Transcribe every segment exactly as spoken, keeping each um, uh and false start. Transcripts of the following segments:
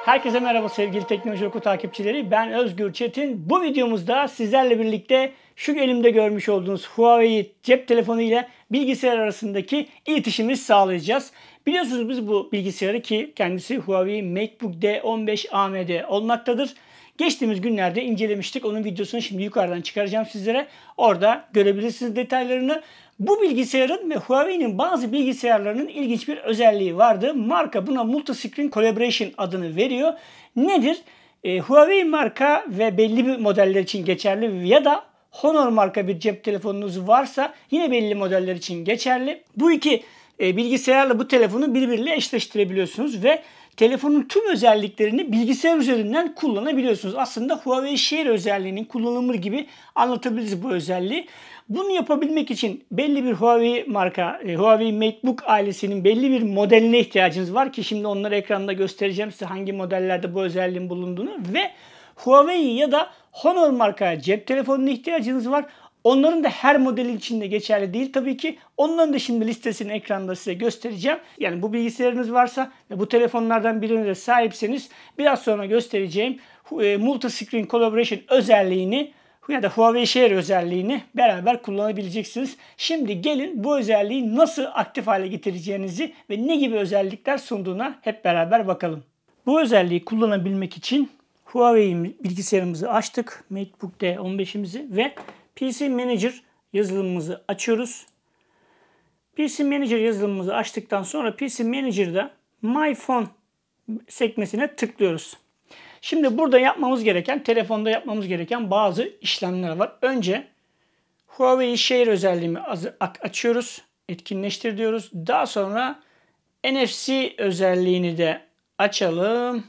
Herkese merhaba sevgili Teknoloji Oku takipçileri. Ben Özgür Çetin. Bu videomuzda sizlerle birlikte şu elimde görmüş olduğunuz Huawei cep telefonu ile bilgisayar arasındaki iletişimi sağlayacağız. Biliyorsunuz biz bu bilgisayarı, ki kendisi Huawei MateBook D on beş A M D olmaktadır, geçtiğimiz günlerde incelemiştik. Onun videosunu şimdi yukarıdan çıkaracağım sizlere. Orada görebilirsiniz detaylarını. Bu bilgisayarın ve Huawei'nin bazı bilgisayarlarının ilginç bir özelliği vardı. Marka buna Multi-Screen Collaboration adını veriyor. Nedir? E, Huawei marka ve belli bir modeller için geçerli ya da Honor marka bir cep telefonunuz varsa yine belli modeller için geçerli. Bu iki e, bilgisayarla bu telefonu birbiriyle eşleştirebiliyorsunuz ve telefonun tüm özelliklerini bilgisayar üzerinden kullanabiliyorsunuz. Aslında Huawei Share özelliğinin kullanımı gibi anlatabiliriz bu özelliği. Bunu yapabilmek için belli bir Huawei marka, Huawei MateBook ailesinin belli bir modeline ihtiyacınız var ki şimdi onları ekranda göstereceğim size hangi modellerde bu özelliğin bulunduğunu. Ve Huawei ya da Honor marka cep telefonuna ihtiyacınız var. Onların da her modelin içinde geçerli değil tabii ki. Onların da şimdi listesini ekranda size göstereceğim. Yani bu bilgisayarınız varsa ve bu telefonlardan birine de sahipseniz biraz sonra göstereceğim Multi-Screen Collaboration özelliğini ya da Huawei Share özelliğini beraber kullanabileceksiniz. Şimdi gelin bu özelliği nasıl aktif hale getireceğinizi ve ne gibi özellikler sunduğuna hep beraber bakalım. Bu özelliği kullanabilmek için Huawei bilgisayarımızı açtık. MateBook D on beşimizi ve P C Manager yazılımımızı açıyoruz. P C Manager yazılımımızı açtıktan sonra P C Manager'da My Phone sekmesine tıklıyoruz. Şimdi burada yapmamız gereken, telefonda yapmamız gereken bazı işlemler var. Önce Huawei Share özelliğini açıyoruz. Etkinleştir diyoruz. Daha sonra N F C özelliğini de açalım.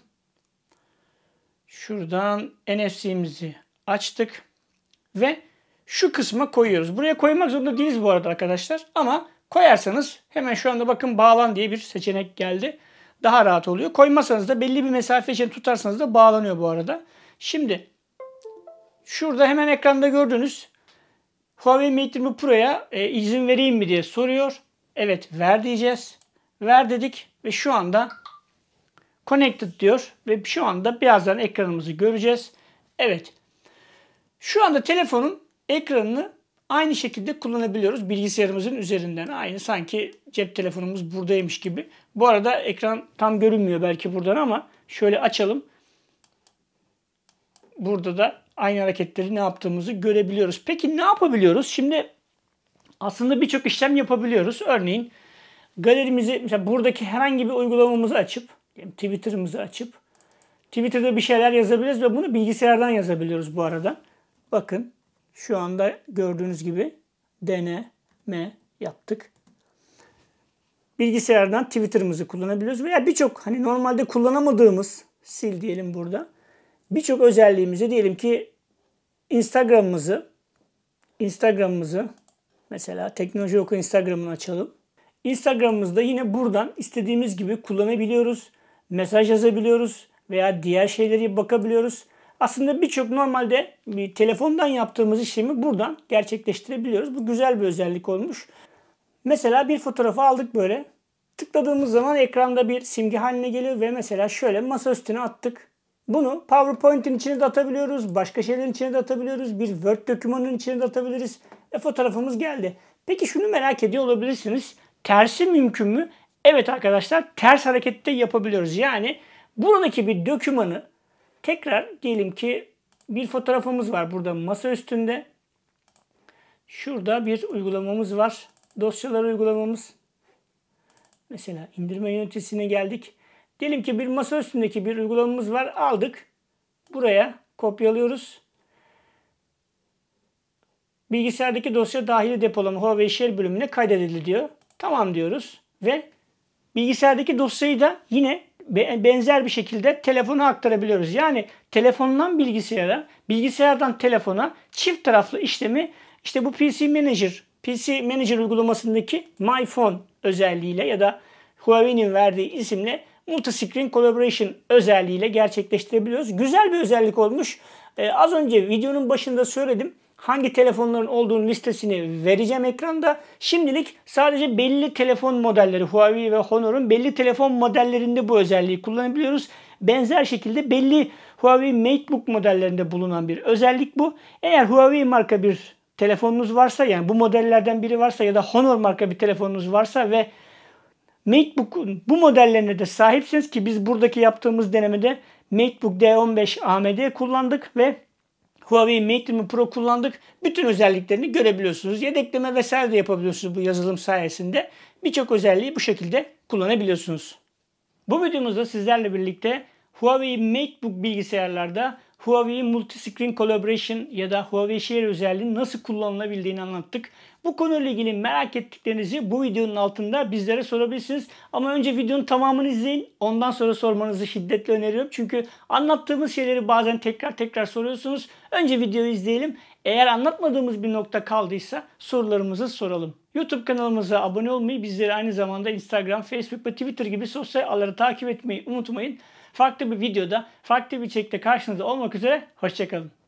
Şuradan N F C'mizi açtık. Ve şu kısma koyuyoruz. Buraya koymak zorunda değiliz bu arada arkadaşlar. Ama koyarsanız hemen şu anda bakın bağlan diye bir seçenek geldi. Daha rahat oluyor. Koymasanız da belli bir mesafe için tutarsanız da bağlanıyor bu arada. Şimdi şurada hemen ekranda gördüğünüz Huawei Mate yirmi Pro'ya e, izin vereyim mi diye soruyor. Evet, ver diyeceğiz. Ver dedik ve şu anda connected diyor ve şu anda birazdan ekranımızı göreceğiz. Evet. Şu anda telefonun ekranını aynı şekilde kullanabiliyoruz bilgisayarımızın üzerinden. Aynı sanki cep telefonumuz buradaymış gibi. Bu arada ekran tam görünmüyor belki buradan ama şöyle açalım. Burada da aynı hareketleri ne yaptığımızı görebiliyoruz. Peki ne yapabiliyoruz? Şimdi aslında birçok işlem yapabiliyoruz. Örneğin galerimizi, mesela buradaki herhangi bir uygulamamızı açıp, Twitter'ımızı açıp Twitter'da bir şeyler yazabiliriz ve bunu bilgisayardan yazabiliyoruz bu arada. Bakın şu anda gördüğünüz gibi deneme yaptık. Bilgisayardan Twitter'ımızı kullanabiliyoruz veya birçok hani normalde kullanamadığımız, sil diyelim burada, birçok özelliğimizi, diyelim ki Instagram'ımızı Instagram'ımızı mesela Teknoloji Oku Instagram'ını açalım. Instagram'ımızda yine buradan istediğimiz gibi kullanabiliyoruz. Mesaj yazabiliyoruz veya diğer şeyleri bakabiliyoruz. Aslında birçok normalde bir telefondan yaptığımız işlemi buradan gerçekleştirebiliyoruz. Bu güzel bir özellik olmuş. Mesela bir fotoğrafı aldık böyle. Tıkladığımız zaman ekranda bir simge haline geliyor ve mesela şöyle masa üstüne attık. Bunu PowerPoint'in içine de atabiliyoruz. Başka şeylerin içine de atabiliyoruz. Bir Word dokümanının içine de atabiliriz. Ve fotoğrafımız geldi. Peki şunu merak ediyor olabilirsiniz. Tersi mümkün mü? Evet arkadaşlar, ters harekette yapabiliyoruz. Yani buradaki bir dokümanı tekrar, diyelim ki bir fotoğrafımız var burada masa üstünde. Şurada bir uygulamamız var. Dosyalar uygulamamız. Mesela indirme yöneticisine geldik. Diyelim ki bir masa üstündeki bir uygulamamız var. Aldık. Buraya kopyalıyoruz. Bilgisayardaki dosya dahili depolama Huawei Share bölümüne kaydedildi diyor. Tamam diyoruz. Ve bilgisayardaki dosyayı da yine benzer bir şekilde telefona aktarabiliyoruz. Yani telefondan bilgisayara, bilgisayardan telefona çift taraflı işlemi işte bu P C Manager, P C Manager uygulamasındaki My Phone özelliğiyle ya da Huawei'nin verdiği isimle Multi-Screen Collaboration özelliğiyle gerçekleştirebiliyoruz. Güzel bir özellik olmuş. Ee, az önce videonun başında söyledim. hangi telefonların olduğunu listesini vereceğim ekranda. Şimdilik sadece belli telefon modelleri, Huawei ve Honor'un belli telefon modellerinde bu özelliği kullanabiliyoruz. Benzer şekilde belli Huawei MateBook modellerinde bulunan bir özellik bu. Eğer Huawei marka bir telefonunuz varsa, yani bu modellerden biri varsa ya da Honor marka bir telefonunuz varsa ve MateBook'un bu modellerine de sahipsiniz, ki biz buradaki yaptığımız denemede MateBook D on beş A M D kullandık ve Huawei Mate yirmi Pro kullandık. Bütün özelliklerini görebiliyorsunuz. Yedekleme vesaire de yapabiliyorsunuz bu yazılım sayesinde. Birçok özelliği bu şekilde kullanabiliyorsunuz. Bu videomuzda sizlerle birlikte Huawei MateBook bilgisayarlarda Huawei Multi-Screen Collaboration ya da Huawei Share özelliğinin nasıl kullanılabildiğini anlattık. Bu konuyla ilgili merak ettiklerinizi bu videonun altında bizlere sorabilirsiniz. Ama önce videonun tamamını izleyin. Ondan sonra sormanızı şiddetle öneriyorum. Çünkü anlattığımız şeyleri bazen tekrar tekrar soruyorsunuz. Önce videoyu izleyelim. Eğer anlatmadığımız bir nokta kaldıysa sorularımızı soralım. YouTube kanalımıza abone olmayı, bizleri aynı zamanda Instagram, Facebook ve Twitter gibi sosyal ağları takip etmeyi unutmayın. Farklı bir videoda, farklı bir içerikte karşınızda olmak üzere. Hoşçakalın.